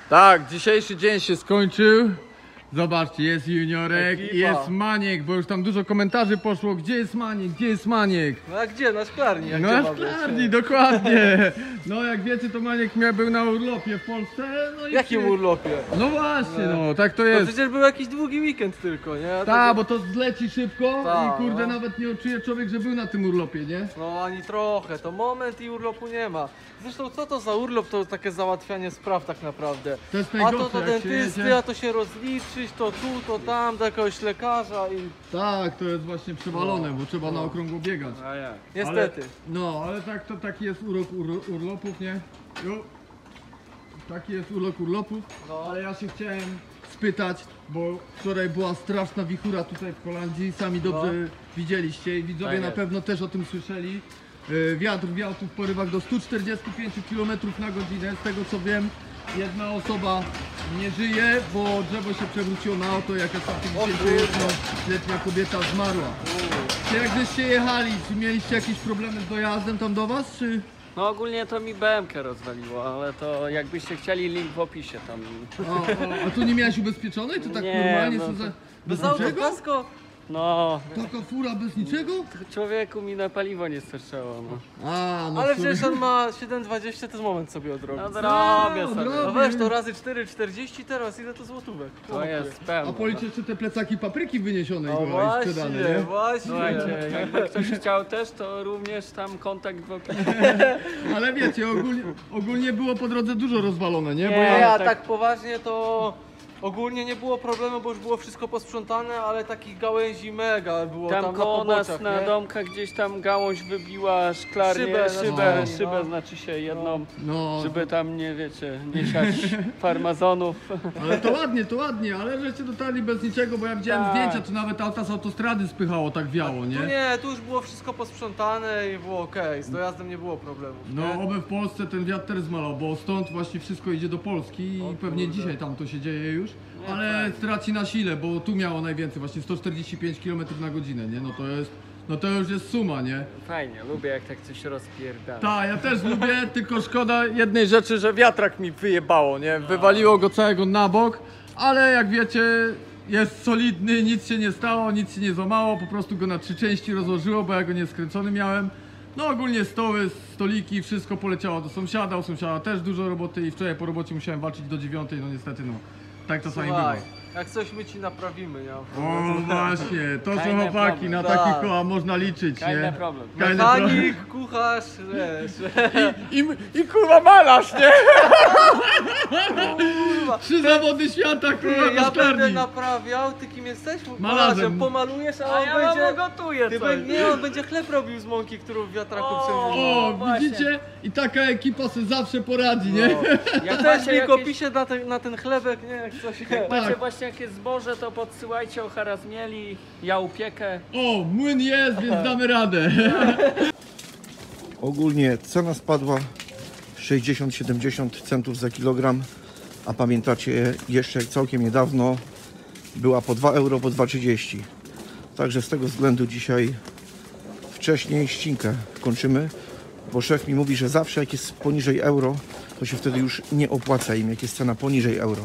Tak, dzisiejszy dzień się skończył. Zobaczcie, jest Juniorek, Ekipa. jest Maniek, bo już tam dużo komentarzy poszło. Gdzie jest Maniek, gdzie jest Maniek? No a gdzie? Na szklarni. No na szklarni, dokładnie. No jak wiecie, to Maniek był na urlopie w Polsce. No i Jakim urlopie? No właśnie, no tak to No jest. przecież był jakiś długi weekend tylko, nie? Tak, bo to zleci szybko Ta, i kurde no. nawet nie odczuje człowiek, że był na tym urlopie, nie? No ani trochę, to moment i urlopu nie ma. Zresztą co to za urlop, to takie załatwianie spraw tak naprawdę. To jest A najgorsze, to do jak się dentysty, jedzie. a to się rozliczyć, to tu, to tam, do jakiegoś lekarza i... Tak, to jest właśnie przewalone, bo trzeba na okrągło biegać. A ja. Niestety. Ale tak, to taki jest urok urlopów, nie? Jo. Taki jest urok urlopów, No. ale ja się chciałem spytać, bo wczoraj była straszna wichura tutaj w Holandii, sami dobrze widzieliście i widzowie Tak na jest. pewno też o tym słyszeli. Wiatr wiał tu w porywach do 145 km na godzinę, z tego co wiem, jedna osoba nie żyje, bo drzewo się przewróciło na auto, jakaś tam 50-letnia kobieta zmarła. Czy jak żeście jechali, czy mieliście jakieś problemy z dojazdem tam do was, czy? No ogólnie to mi BM-kę rozwaliło, ale to jakbyście chcieli link w opisie tam. A tu nie miałeś ubezpieczonej, czy tak Nie, normalnie? no Co to- za... Bez Bez niczego? autokasko? No, Taka fura bez niczego? człowieku mi na paliwo nie starczało. No, No Ale w sumie- przecież on ma 7,20, to jest moment sobie odrobić. no zrobię sobie. No weź to razy 4,40 teraz, ile to złotówek? To jest A pełno. policz jeszcze te plecaki papryki wyniesione No była i sprzedane, właśnie, nie? właśnie. Słuchajcie, jakby ktoś chciał też, to również tam kontakt w opisie. Ale wiecie, ogólnie było po drodze dużo rozwalone, nie? Bo Nie, ja... Nie, a tak- tak poważnie to ogólnie nie było problemu, bo już było wszystko posprzątane, ale takich gałęzi mega było tam, Tam na koło nas poboczach, na nie? domkach gdzieś tam gałąź wybiła szklarnię, Szybę, szybę no. znaczy się jedną, No, żeby tam nie wiecie, nie siać farmazonów. ale to ładnie, ale żeście dotarli bez niczego, bo ja widziałem Tak. zdjęcia, to nawet auta z autostrady spychało, tak wiało, Tu nie? nie, tu już było wszystko posprzątane i było okej, z dojazdem nie było problemów. No, nie? oby w Polsce ten wiatr też zmalał, bo stąd właśnie wszystko idzie do Polski i O pewnie kurde. dzisiaj tam to się dzieje już, Nie, ale straci na sile, bo tu miało najwięcej, właśnie 145 km na godzinę, nie? No to już jest suma, nie? Fajnie, lubię jak tak coś rozpierdala. Tak, ja też lubię, tylko szkoda jednej rzeczy, że wiatrak mi wyjebało, nie? Wywaliło go całego na bok, ale jak wiecie, jest solidny, nic się nie stało, nic się nie złamało, po prostu go na 3 części rozłożyło, bo ja go nie skręcony miałem. No ogólnie stoły, stoliki, wszystko poleciało do sąsiada, u sąsiada też dużo roboty i wczoraj po robocie musiałem walczyć do 9, no niestety no, tak czasami bywa. Słuchaj, jak coś my ci naprawimy, nie? O właśnie, to są Fajny chłopaki, problem. na Tak. takich koła można liczyć, Fajny nie? problem. Fajny problem. Mechanik, kucharz, wiesz. I kurwa malarz, nie? Kurwa. 3 zawody świata, Ty, kurwa, na ja będę szklarni. naprawiał, ty kim jesteś? Malarzem. Pomalujesz, a A on ja będzie... wam gotuję Ty coś. nie, on będzie chleb robił z mąki, którą w wiatraku O, przewrócił. O, właśnie. widzicie? I taka ekipa sobie zawsze poradzi, nie? Jak Też macie, link jakieś, opisie na ten chlebek, nie? Jak coś. macie Tak. właśnie jakieś zboże, to podsyłajcie o harazmieli, ja upiekę. O, młyn jest, więc damy radę. Ogólnie cena spadła 60-70 centów za kilogram, a pamiętacie jeszcze całkiem niedawno była po 2 euro, po 2,30. Także z tego względu dzisiaj wcześniej ścinkę kończymy, bo szef mi mówi, że zawsze jak jest poniżej euro, to się wtedy już nie opłaca im, jak jest cena poniżej euro.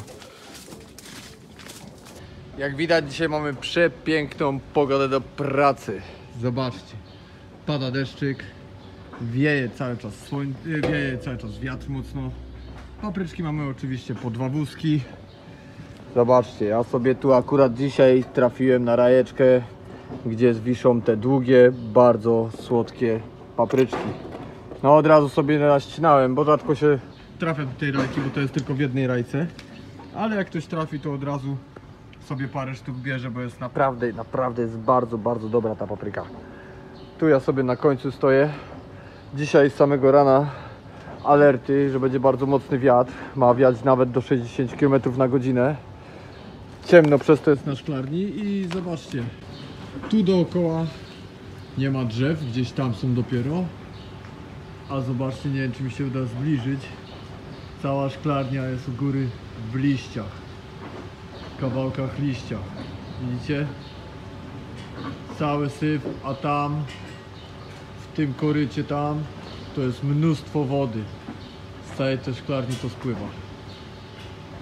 Jak widać, dzisiaj mamy przepiękną pogodę do pracy. Zobaczcie, pada deszczyk, wieje cały czas wieje cały czas wiatr mocno. Papryczki mamy oczywiście po 2 wózki. Zobaczcie, ja sobie tu akurat dzisiaj trafiłem na rajeczkę, gdzie wiszą te długie, bardzo słodkie papryczki. No od razu sobie naścinałem, bo rzadko się trafia do tej rajki, bo to jest tylko w jednej rajce. Ale jak ktoś trafi, to od razu sobie parę sztuk bierze, bo jest naprawdę jest bardzo, bardzo dobra ta papryka. Tu ja sobie na końcu stoję. Dzisiaj z samego rana alerty, że będzie bardzo mocny wiatr. Ma wiać nawet do 60 km na godzinę. Ciemno przez to jest na szklarni i zobaczcie. Tu dookoła nie ma drzew, gdzieś tam są dopiero. A zobaczcie, nie wiem czy mi się uda zbliżyć. Cała szklarnia jest u góry w liściach. Kawałkach liścia. Widzicie? Cały syf, a tam w tym korycie tam to jest mnóstwo wody. Z całej tej szklarni to spływa.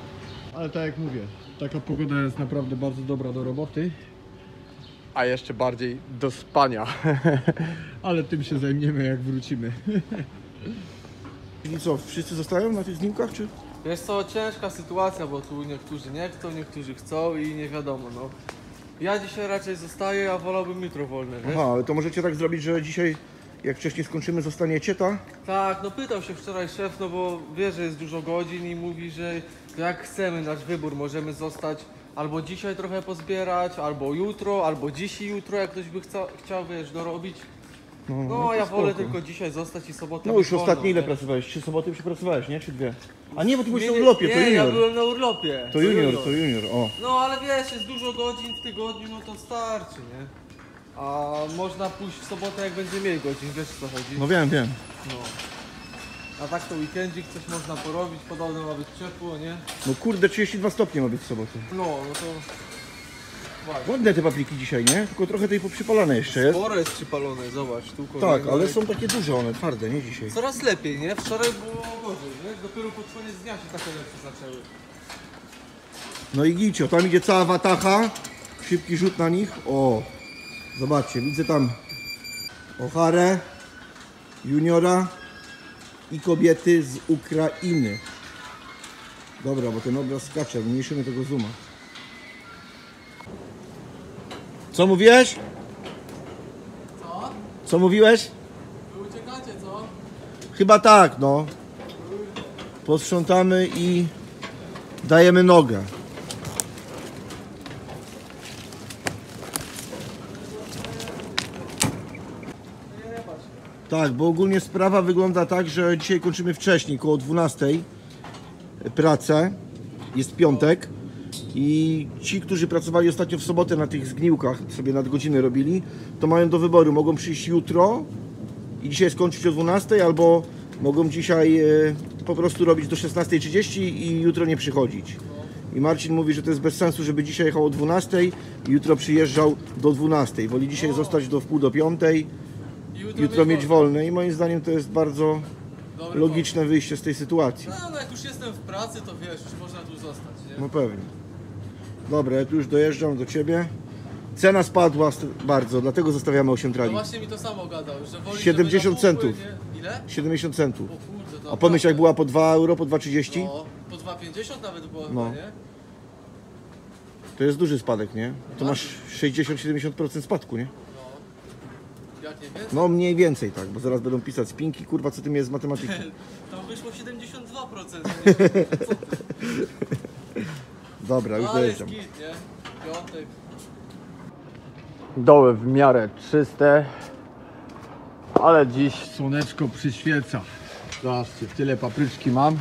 Ale tak jak mówię, taka pogoda jest naprawdę bardzo dobra do roboty. A jeszcze bardziej do spania. Ale tym się zajmiemy, jak wrócimy. I co, wszyscy zostają na tych zniмкach, czy? Wiesz co, ciężka sytuacja, bo tu niektórzy nie chcą, niektórzy chcą i nie wiadomo, no. Ja dzisiaj raczej zostaję, a wolałbym jutro wolne, wiesz? Aha, ale to możecie tak zrobić, że dzisiaj, jak wcześniej skończymy, zostaniecie, tak? Tak, no pytał się wczoraj szef, no bo wie, że jest dużo godzin i mówi, że jak chcemy, nasz wybór, możemy zostać albo dzisiaj trochę pozbierać, albo jutro, albo dziś i jutro, jak ktoś by chciał, wiesz, dorobić. No, to ja wolę spoko. tylko dzisiaj zostać i sobotę No już być wolną, ostatnie ile nie? pracowałeś? 3 soboty przepracowałeś, nie? Czy 2? A nie, bo ty byłeś na Nie, urlopie, to nie, ja junior. byłem na urlopie. To junior, o. No ale wiesz, jest dużo godzin w tygodniu, no to starczy, nie? A można pójść w sobotę, jak będzie mniej godzin, wiesz o co chodzi? No wiem. No. A tak to weekendzik coś można porobić, podobno ma być ciepło, nie? No kurde, 32 stopnie ma być w soboty. No to... Właśnie. Ładne te papriki dzisiaj, nie? Tylko trochę tej poprzypalane jeszcze jest. Sporo jest przypalone, zobacz, tu Tak, kolejny. ale są takie duże one, twarde, nie dzisiaj. Coraz lepiej, nie? Wczoraj było gorzej, nie? Dopiero pod koniec dnia się takie lepsze zaczęły. No i gicio, tam idzie cała watacha. Szybki rzut na nich. O, zobaczcie, widzę tam Ocharę, juniora i kobiety z Ukrainy. Dobra, bo ten obraz skacze, mniejszymy tego zooma. Co mówiłeś? Co? Co mówiłeś? Wy uciekacie, co? Chyba tak, no. Posprzątamy i dajemy nogę. Tak, bo ogólnie sprawa wygląda tak, że dzisiaj kończymy wcześniej, koło 12 pracę. Jest piątek i ci, którzy pracowali ostatnio w sobotę na tych zgniłkach, sobie nadgodziny robili, to mają do wyboru. Mogą przyjść jutro i dzisiaj skończyć o 12, albo mogą dzisiaj po prostu robić do 16:30 i jutro nie przychodzić. I Marcin mówi, że to jest bez sensu, żeby dzisiaj jechał o 12 i jutro przyjeżdżał do 12. Woli dzisiaj zostać do wpół do 5, jutro mieć wolne i moim zdaniem to jest bardzo Dobry logiczne wyjście z tej sytuacji. No, jak już jestem w pracy, to wiesz, już można tu zostać, nie? No pewnie. Dobra, ja tu już dojeżdżam do Ciebie. Cena spadła bardzo, dlatego zostawiamy 8 No trali. właśnie mi to samo gadał, że woli, 70 żeby na centów. pół, nie? Ile? 70 centów. O kurde, to A pomyśl, jak naprawdę. była po 2 euro, po 2,30? No, po 2,50 nawet było No. chyba, nie? To jest duży spadek, nie? To masz 60-70% spadku, nie? Jak nie więcej? No mniej więcej tak, bo zaraz będą pisać spinki, kurwa, co ty mnie z matematyki. Tam wyszło 72%, nie? Co ty? Dobra, już Ale jest dojeżdżam. git, nie? Piątek. Doły w miarę czyste, ale dziś słoneczko przyświeca. Zobaczcie, tyle papryczki mam.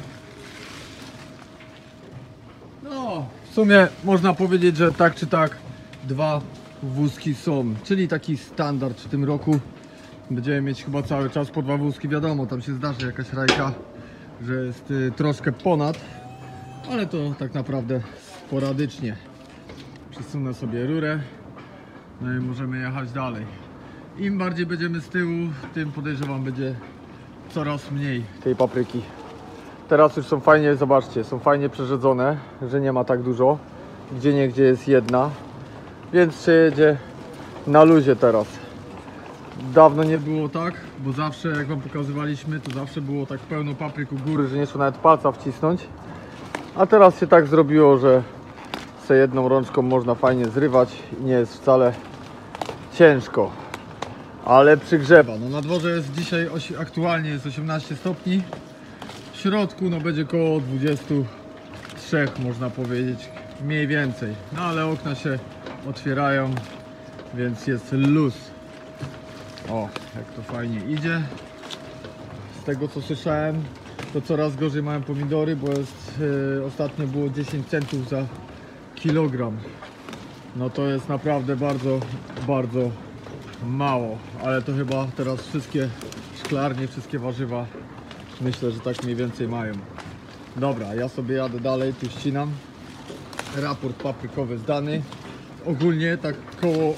No, w sumie można powiedzieć, że tak czy tak 2 wózki są, czyli taki standard w tym roku. Będziemy mieć chyba cały czas po 2 wózki, wiadomo, tam się zdarzy jakaś rajka, że jest troszkę ponad, ale to tak naprawdę sporadycznie. Przesunę sobie rurę. No i możemy jechać dalej. Im bardziej będziemy z tyłu, tym podejrzewam będzie coraz mniej tej papryki. Teraz już są fajnie, zobaczcie, są fajnie przerzedzone, że nie ma tak dużo. Gdzieniegdzie jest jedna, więc się jedzie na luzie teraz. Dawno nie było tak, bo zawsze jak wam pokazywaliśmy, to zawsze było tak pełno papryk u góry, że nie szło nawet palca wcisnąć. A teraz się tak zrobiło, że sobie jedną rączką można fajnie zrywać i nie jest wcale ciężko, ale przygrzewa. No na dworze jest dzisiaj aktualnie jest 18 stopni, w środku no będzie koło 23 można powiedzieć, mniej więcej, no ale okna się otwierają, więc jest luz. O, jak to fajnie idzie. Z tego co słyszałem, to coraz gorzej mają pomidory, bo jest ostatnio było 10 centów za kilogram. No to jest naprawdę bardzo, bardzo mało, ale to chyba teraz wszystkie szklarnie, wszystkie warzywa myślę, że tak mniej więcej mają. Dobra, ja sobie jadę dalej, tu ścinam. Raport paprykowy zdany. Ogólnie tak koło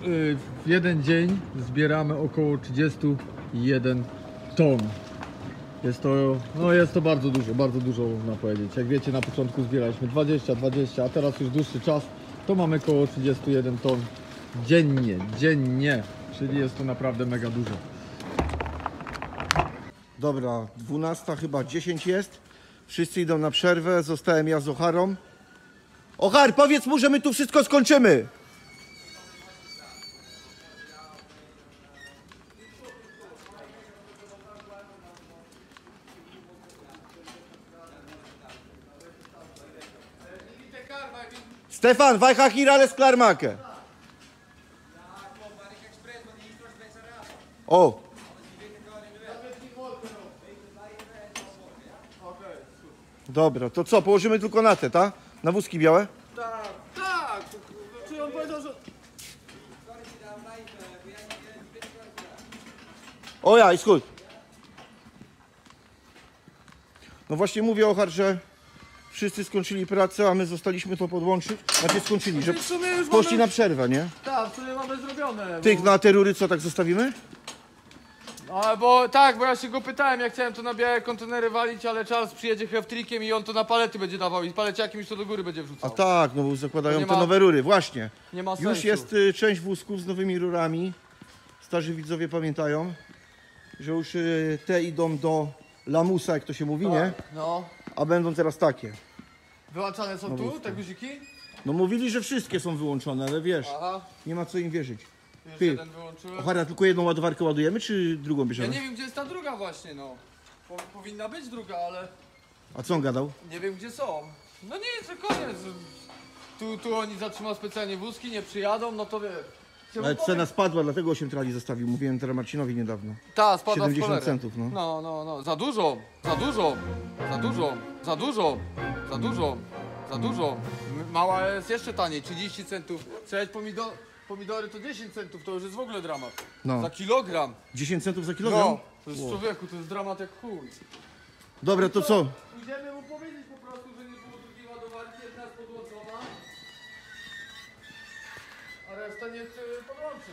w jeden dzień zbieramy około 31 ton. Jest to bardzo dużo można powiedzieć. Jak wiecie, na początku zbieraliśmy 20, a teraz już dłuższy czas, to mamy około 31 ton dziennie, czyli jest to naprawdę mega dużo. Dobra, 12 chyba 10 jest. Wszyscy idą na przerwę, zostałem ja z Ocharą. Ochar, powiedz mu, że my tu wszystko skończymy. Stefan, Wajcha Hirales Klarmakę. O! Dobra, to co, położymy tylko na te, tak? Na wózki białe? Tak, czy on powiedział, że... O ja, i schód. No właśnie mówię, Ochar, że wszyscy skończyli pracę, a my zostaliśmy to podłączyć. Znaczy skończyli, że W sumie już poszli mamy... na przerwę, nie? Tak, w sumie mamy zrobione. Tych na te rury co, tak zostawimy? Bo ja się go pytałem, ja chciałem to na białe kontenery walić, ale Charles przyjedzie heftrikiem i on to na palety będzie dawał i paleciakiem już to do góry będzie A wrzucał. tak, no bo zakładają To nie te ma- nowe rury, właśnie. Nie ma sensu. Już jest część wózków z nowymi rurami. Starzy widzowie pamiętają, że już te idą do lamusa, jak to się mówi, nie? No. A będą teraz takie. Wyłączane są tu te guziki? No mówili, że wszystkie są wyłączone, ale wiesz, Aha. nie ma co im wierzyć. Już Ty. jeden wyłączyłem. Ochara, tylko jedną ładowarkę ładujemy, czy drugą Ja bierzemy? nie wiem, gdzie jest ta druga właśnie, no. Powinna być druga, ale A co on gadał? nie wiem, gdzie są. No nie, że koniec. Tu oni zatrzymają specjalnie wózki, nie przyjadą, no to wiesz. Ale cena spadła, dlatego 8 trali zostawił. Mówiłem teraz Marcinowi niedawno. Ta, spadła 70 w cholerę. centów, no. No. Za dużo. Mała jest jeszcze taniej, 30 centów. Trzeba pomidory to 10 centów, to już jest w ogóle dramat. No. Za kilogram. 10 centów za kilogram? No, to jest człowieku, to jest dramat jak chuj. Dobra, to co? Idziemy mu powiedzieć po prostu, że nie było drugiej ładowarki, jedna jest podłączona. A reszta niech podłączy.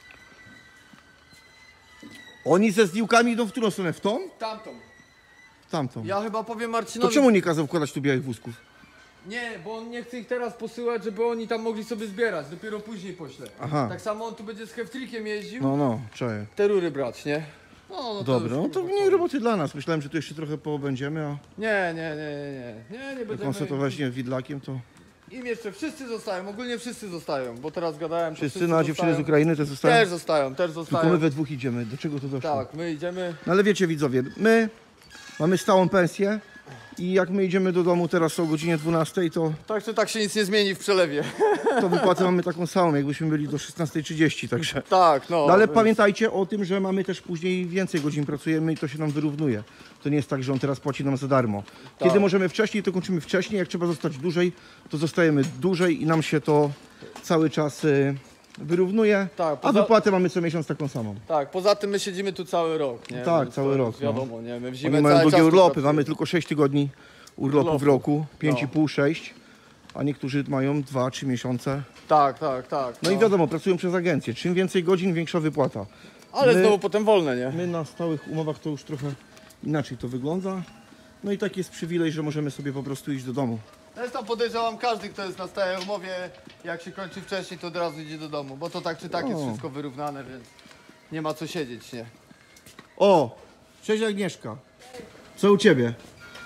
Oni ze zdjękami idą w którą stronę? W tą? Tamtą. W tamtą. Ja chyba powiem To Marcinowi... czemu nie kazał wkładać tu białych wózków? Nie, bo on nie chce ich teraz posyłać, żeby oni tam mogli sobie zbierać, dopiero później pośle. Aha. Tak samo on tu będzie z heftrikiem jeździł, No, czaję. te rury brać, nie? No Dobra, no już, to kurwa, mniej roboty dla nas. Myślałem, że tu jeszcze trochę pobędziemy, a Nie jak będziemy... on sobie to weźmie widlakiem, to... Im jeszcze wszyscy zostają, ogólnie wszyscy zostają, bo teraz gadałem, to Wszyscy na dziewczyny z zostają. Ukrainy też zostają? Też zostają. Tylko my we dwóch idziemy. Do czego to doszło? Tak, my idziemy. No ale wiecie widzowie, my mamy stałą pensję i jak my idziemy do domu teraz o godzinie 12, Tak się nic nie zmieni w przelewie. to wypłatę mamy taką samą, jakbyśmy byli do 16:30, także... Tak, no. No ale więc- pamiętajcie o tym, że mamy też później więcej godzin pracujemy i to się nam wyrównuje. To nie jest tak, że on teraz płaci nam za darmo. Kiedy Tak. możemy wcześniej, to kończymy wcześniej. Jak trzeba zostać dłużej, to zostajemy dłużej i nam się to cały czas wyrównuje. Tak, A poza- wypłatę mamy co miesiąc taką samą. Tak, poza tym my siedzimy tu cały rok, nie? Tak, Więc cały to rok, jest no. Wiadomo, nie? My w zimę Oni mają cały długie czas tu urlopy, pracujemy. mamy tylko 6 tygodni urlopu w Urlopu. roku, 5,5, 6, a niektórzy mają 2-3 miesiące. Tak. No i wiadomo, pracują przez agencję. Czym więcej godzin, większa wypłata. Ale my- znowu potem wolne, nie? My na stałych umowach to już trochę inaczej to wygląda. No i taki jest przywilej, że możemy sobie po prostu iść do domu. Zresztą podejrzewam każdy, kto jest na stałej umowie, jak się kończy wcześniej, to od razu idzie do domu, bo to tak czy tak jest O. wszystko wyrównane, więc nie ma co siedzieć, nie? O! Cześć Agnieszka. Co u Ciebie?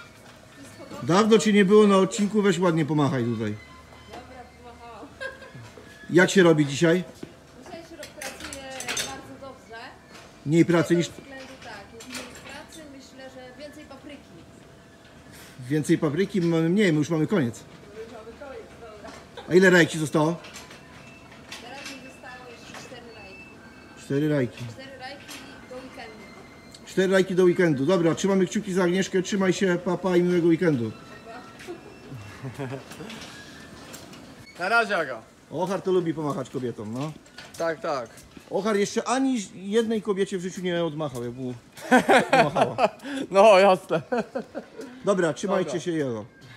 Dawno Cię nie było na odcinku, weź ładnie pomachaj tutaj. Dobra, pomachałam. Jak się robi dzisiaj? Dzisiejszy rok pracuje bardzo dobrze. Mniej pracy niż... Z tego względu tak, jest mniej pracy, myślę, że więcej papryki. Więcej papryki, my mamy mniej, my już mamy koniec. Mamy koniec, dobra. A ile rajki zostało? Teraz mi zostało jeszcze 4 rajki. 4 rajki. 4 rajki do weekendu. 4 rajki do weekendu. Dobra, trzymamy kciuki za Agnieszkę, trzymaj się, papa i miłego weekendu. Na razie, Aga. Ochar to lubi pomachać kobietom, no. Tak. Ochar jeszcze ani jednej kobiecie w życiu nie odmachał, jak mu pomachała. No, jasne. Dobra, trzymajcie się, jelo.